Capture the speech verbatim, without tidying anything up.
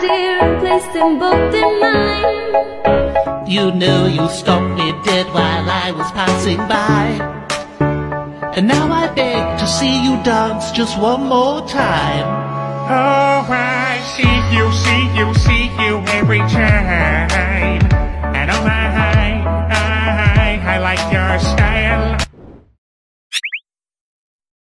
dear, and place them both in mine. You knew you stopped me dead while I was passing by, and now I beg to see you dance just one more time. Oh, I see you, see you, see you every time.